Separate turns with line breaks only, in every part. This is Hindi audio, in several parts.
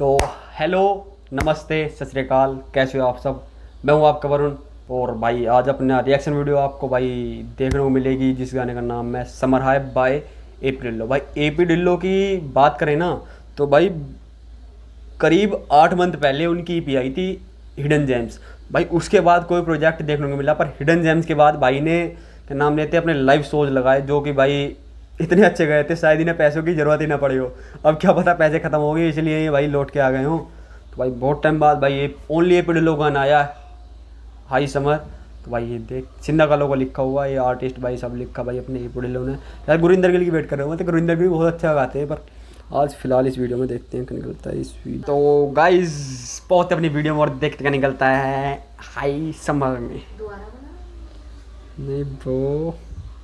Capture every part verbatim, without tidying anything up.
तो हेलो, नमस्ते, सत श्री अकाल, कैसे हो आप सब। मैं हूं आपका वरुण। और भाई आज अपना रिएक्शन वीडियो आपको भाई देखने को मिलेगी, जिस गाने का नाम है summer high by A P Dhillon. भाई ए पी ढिल्लो की बात करें ना तो भाई करीब आठ मंथ पहले उनकी ई पी आई थी हिडन जेम्स। भाई उसके बाद कोई प्रोजेक्ट देखने को मिला, पर हिडन जेम्स के बाद भाई ने क्या नाम लेते अपने लाइव शोज लगाए, जो कि भाई इतने अच्छे गए थे शायद इन्हें पैसों की ज़रूरत ही ना पड़ी हो। अब क्या पता पैसे ख़त्म हो गए इसलिए ये भाई लौट के आ गए हों। तो भाई बहुत टाइम बाद भाई ये ओनली ए पी ढिल्लो गाना आया हाई समर। तो भाई ये देख सिंधा का लोगो लिखा हुआ, ये आर्टिस्ट भाई सब लिखा भाई अपने ए पी ढिल्लो ने। यार गुरिंदर गिल की वेट कर रहे हो, मतलब गुरिंदर गिल बहुत अच्छा गाते हैं, पर आज फिलहाल इस वीडियो में देखते हैं क्या निकलता है इस वीडियो। तो गाइज बहुत अपनी वीडियो में और देखते क्या निकलता है हाई समर में। नहीं ब्रो,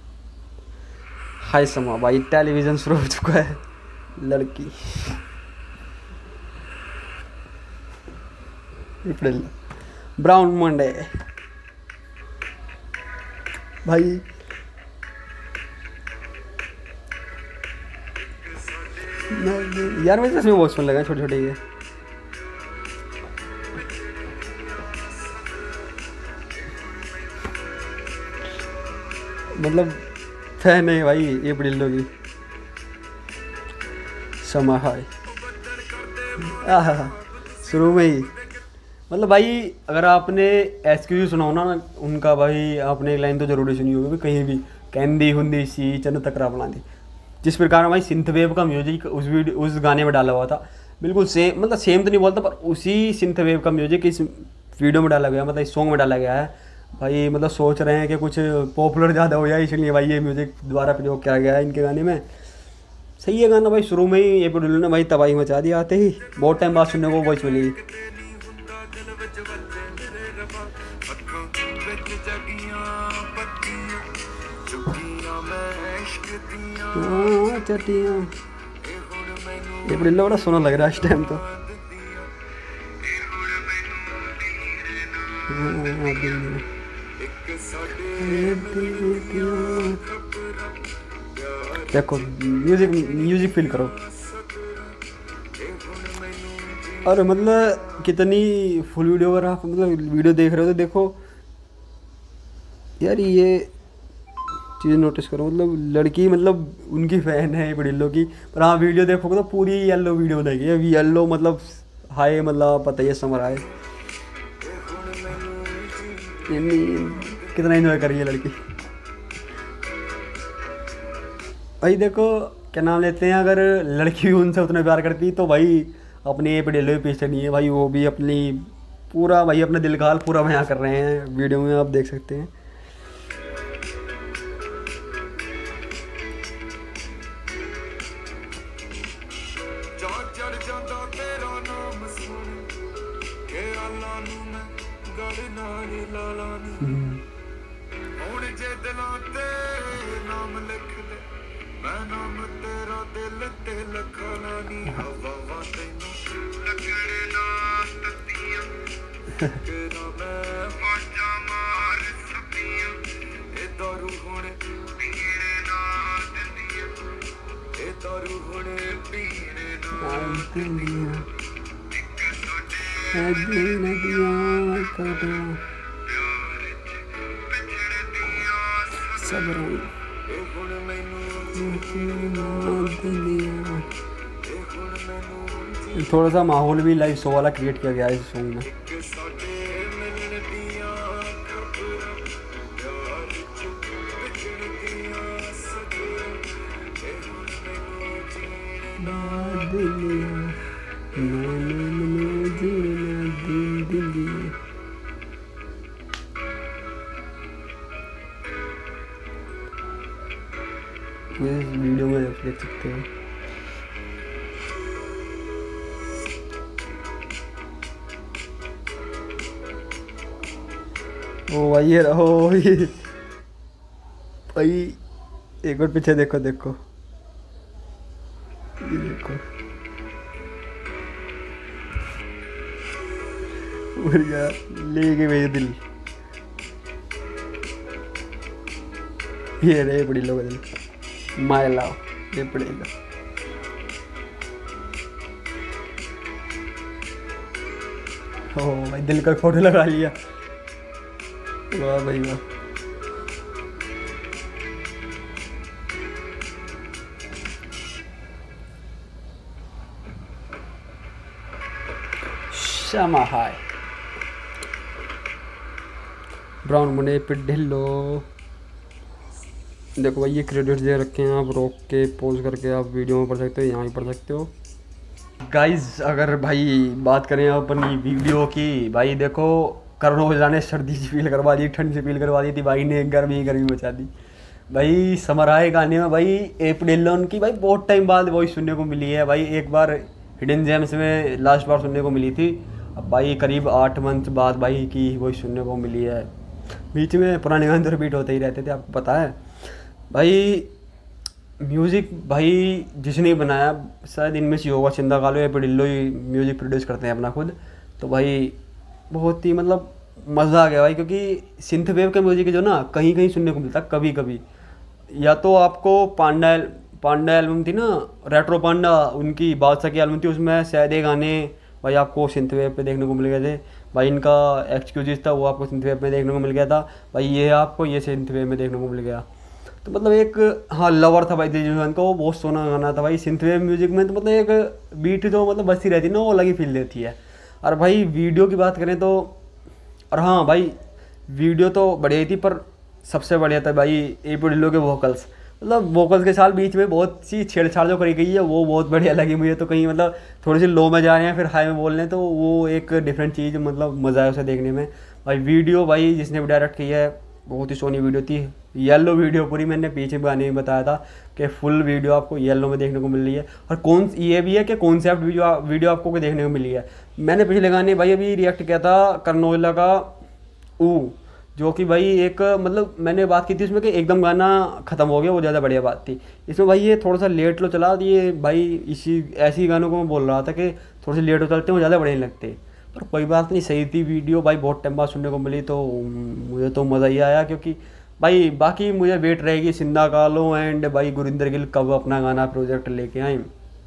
हाई समर भाई टेलीविज़न शुरू हो चुका है। लड़की ब्राउन मंडे भाई यार मुझे इसमें बहुत सुन लगा छोटे छोटे ये। मतलब फैन है भाई ये ढिल्लो की। समर हाई शुरू में ही मतलब भाई अगर आपने एस क्यू जी सुना हो ना उनका, भाई आपने एक लाइन तो जरूरी सुनी होगी कहीं भी, कैंदी हुंदी सी चंद तकरा बना दी। जिस प्रकार भाई सिंथवेव का म्यूजिक उस वीडियो उस गाने में डाला हुआ था, बिल्कुल सेम, मतलब सेम तो नहीं बोलता पर उसी सिंथवेव का म्यूजिक इस वीडियो में डाला गया, मतलब इस सॉन्ग में डाला गया है। भाई मतलब सोच रहे हैं कि कुछ पॉपुलर ज़्यादा हो जाए, इसलिए भाई ये म्यूजिक दोबारा प्रयोग किया गया है इनके गाने में। सही है गाना भाई, शुरू में ही ए पी ढिल्लो ने भाई तबाही मचा दी आते ही। बहुत टाइम बाद सुनने को वॉइस मिली। ये ढिल्लो बड़ा सोना लग रहा है इस टाइम तो। देखो म्यूजिक म्यूजिक फील करो। और मतलब कितनी फुल वीडियो अगर आप मतलब वीडियो देख रहे हो तो देखो यार ये चीज़ नोटिस करो, मतलब लड़की मतलब उनकी फ़ैन है ए पी ढिल्लो की, पर हाँ वीडियो देखोगे तो पूरी येलो वीडियो बनाई है। येलो मतलब हाई, मतलब पता ही है समर आए, कितना एंजॉय कर रही है लड़की। भाई देखो क्या नाम लेते हैं, अगर लड़की भी उनसे उतना प्यार करती तो भाई अपने ए पी ढिल्लो के पीछे नहीं है भाई, वो भी अपनी पूरा भाई अपने दिल का हाल पूरा बयां कर रहे हैं वीडियो में, आप देख सकते हैं। थोड़ा सा माहौल भी लाइव शो वाला क्रिएट किया गया है इस सॉन्ग में। ये इस वीडियो में देख सकते हैं। ओ भाई ये रहो ये भाई, एक बार पीछे देखो देखो ये देखो बढ़िया ले गए मेरे दिल। ये रे बड़ी लोग दिल माय लव ये पड़ेगा। ओ भाई दिल का फोटो लगा लिया। वाह भाई वाह। शमा हाय ब्राउन मुने पे ढिल्लो। देखो भाई ये क्रेडिट्स दे रखे हैं, आप रोक के पॉज करके आप वीडियो में पढ़ सकते हो, यहाँ भी पढ़ सकते हो। गाइज अगर भाई बात करें अपनी वीडियो की, भाई देखो करण औजला ने सर्दी से फील करवा दी, ठंड से फील करवा दी थी, भाई ने गर्मी गर्मी मचा दी। भाई समर आए गाने में भाई एप्रिल की भाई बहुत टाइम बाद वॉइस सुनने को मिली है। भाई एक बार हिडन जेम्स में लास्ट बार सुनने को मिली थी, अब भाई करीब आठ मंथ बाद भाई की वॉइस सुनने को मिली है। बीच में पुराने गाने तो रिपीट होते ही रहते थे, आपको पता है। भाई म्यूज़िक भाई जिसने बनाया शायद इनमें से होगा चिंदा कालो या पिडिल्लो ही म्यूज़िक प्रोड्यूस करते हैं अपना खुद। तो भाई बहुत ही मतलब मज़ा आ गया भाई, क्योंकि सिंथ वेव के म्यूज़िक जो ना कहीं कहीं सुनने को मिलता कभी कभी। या तो आपको पांडा पांडा एल्बम थी ना, रेट्रो पांडा, उनकी बादशाह की एल्बम थी, उसमें शायद ये गाने भाई आपको सिंथ वेव पे देखने को मिल गए थे। भाई इनका एक्सक्यूजेस था वो आपको सिंथ वेव में देखने को मिल गया था। भाई ये आपको ये सिंथ वेव में देखने को मिल गया। तो मतलब एक हाँ लवर था भाई दिलजीत दोसांझ का, वो बहुत सोना गाना था भाई सिंथ वेव म्यूजिक में। तो मतलब एक बीट जो मतलब बजती रहती है ना, वो अलग ही फील देती है। और भाई वीडियो की बात करें तो, और हाँ भाई वीडियो तो बढ़िया ही थी, पर सबसे बढ़िया था भाई एपी ढिल्लों के वोकल्स। मतलब वोकल्स के साथ बीच में बहुत सी छेड़छाड़ जो करी गई है वो बहुत बढ़िया लगी मुझे। तो कहीं मतलब थोड़ी सी लो में जा रहे हैं फिर हाई में बोल रहे हैं, तो वो एक डिफरेंट चीज़ मतलब मज़ा है उसे देखने में। भाई वीडियो भाई जिसने भी डायरेक्ट किया है बहुत ही सोनी वीडियो थी, येलो वीडियो पूरी। मैंने पीछे गाने में बताया था कि फुल वीडियो आपको येलो में देखने को मिल रही है। और कौन ये भी है कि कॉन्सेप्ट वीडियो वीडियो आपको कोई देखने को मिली है। मैंने पिछले गाने भाई अभी रिएक्ट किया था करण औजला का ऊ, जो कि भाई एक मतलब मैंने बात की थी उसमें कि एकदम गाना ख़त्म हो गया, वो ज़्यादा बढ़िया बात थी। इसमें भाई ये थोड़ा सा लेट लो चला दिए भाई, इसी ऐसे ही गानों को मैं बोल रहा था कि थोड़े से लेट हो चलते हैं वो ज़्यादा बढ़िया लगते। पर कोई बात नहीं, सही थी वीडियो भाई, बहुत टाइम बाद सुनने को मिली तो मुझे तो मज़ा ही आया। क्योंकि भाई बाकी मुझे वेट रहेगी सिंदा कालो एंड भाई गुरिंदर गिल कब अपना गाना प्रोजेक्ट लेके आए।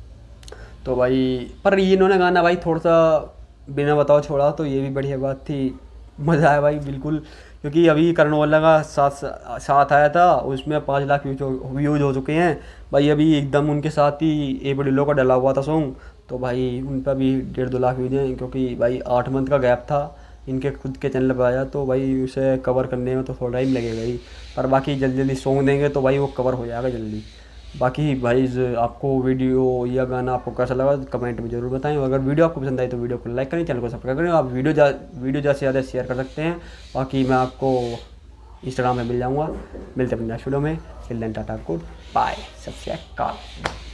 तो भाई पर ये इन्होंने गाना भाई थोड़ा सा बिना बताओ छोड़ा, तो ये भी बढ़िया बात थी, मज़ा आया भाई बिल्कुल। क्योंकि अभी करण औजला का साथ साथ आया था, उसमें पाँच लाख व्यूज व्यूज हो चुके हैं भाई। अभी एकदम उनके साथ ही एपी ढिल्लों का डला हुआ था सॉन्ग, तो भाई उन पर भी डेढ़ दो लाख व्यूज हैं। क्योंकि भाई आठ मंथ का गैप था इनके खुद के चैनल पर आया, तो भाई उसे कवर करने में तो थोड़ा टाइम लगेगा ही। पर बाकी जल्दी जल्दी सॉन्ग देंगे तो भाई वो कवर हो जाएगा जल्दी। बाकी भाई आपको वीडियो या गाना आपको कैसा लगा कमेंट में ज़रूर बताएं। अगर वीडियो आपको पसंद आई तो वीडियो को लाइक करें, चैनल को सब्सक्राइब करें। आप वीडियो जा वीडियो ज़्यादा से ज़्यादा शेयर कर सकते हैं। बाकी मैं आपको इंस्टाग्राम में मिल जाऊँगा। मिलते हैं अपने नेक्स्ट वीडियो में। Till then tata good bye, Sat Shri अकाल।